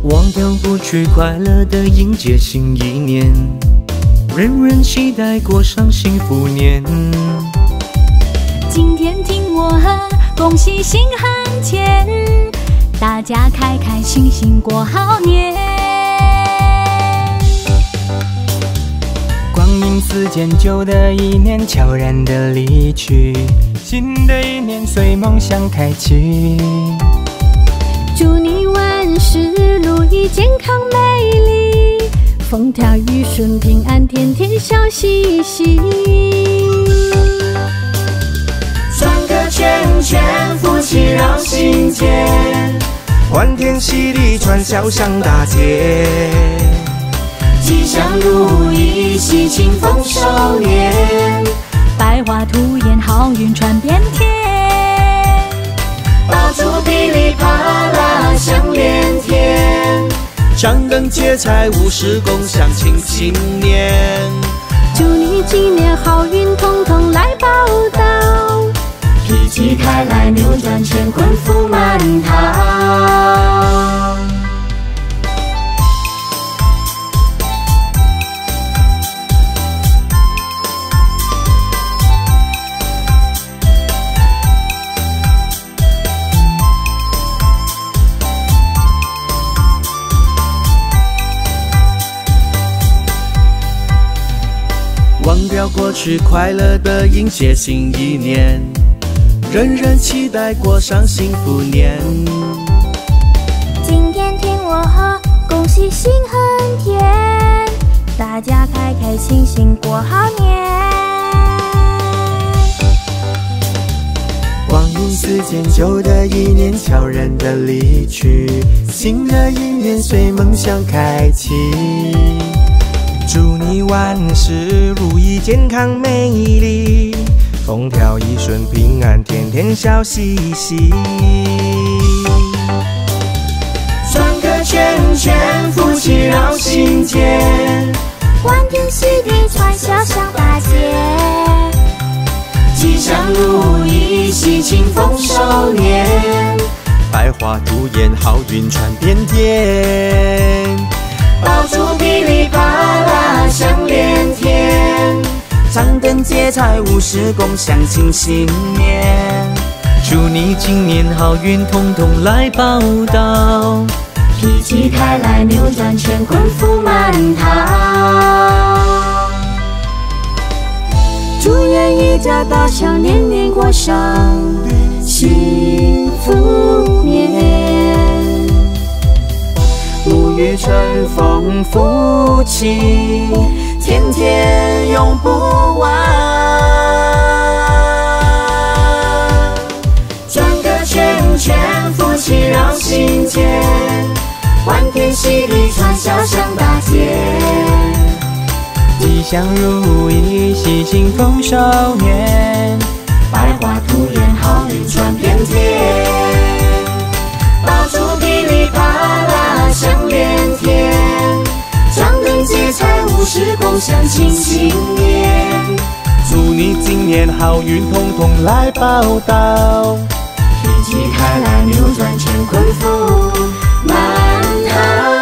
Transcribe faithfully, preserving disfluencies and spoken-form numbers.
忘掉过去，快乐的迎接新一年，人人期待过上幸福年。 今天听我和，恭喜新和甜，大家开开心心过好年。 光阴似箭，旧的一年悄然的离去，新的一年随梦想开启。 祝你万事如意，健康美丽，风调雨顺，平安，天天笑嘻嘻。 转个圈圈，夫妻绕心间， 欢天喜地传笑上大街。 吉祥如意，喜庆丰收年， 百花吐艳，好运传遍天。 爆竹噼里啪啦响连天， 张灯结彩，五十共享庆新年。 祝你今年好运统统来报道， 否极泰来，扭转乾坤，福满堂。 忘掉过去，快乐的迎接新一年，人人期待过上幸福年。 今天听我和，恭喜新和甜，大家开开心心过好年。 光阴似箭，旧的一年悄然的离去，新的一年随梦想开启。祝你万事如意，健康美丽，风调雨顺，平安，天天笑嘻嘻。 转个圈圈，夫妻绕心间， 欢天喜地传笑上大街。 吉祥如意，喜庆丰收年， 百花吐艳，好运传遍天。 爆竹噼里啪啦响连天， 张灯结彩，五十共享庆新年。 祝你今年好运统统来报道， 否极泰来，扭转乾坤，福满堂。 祝愿一家大小年年过上幸福年， 沐浴春风，福气天天永不完。 转个圈圈，夫妻绕心间，欢天喜地传笑上大街。 吉祥如意，喜庆丰收年， 百花吐艳，好运传遍天。爆竹噼里啪啦响连天，张灯结彩，五十共享庆新年。 祝你今年好运统统来报道， 否极泰来，扭转乾坤，福满堂。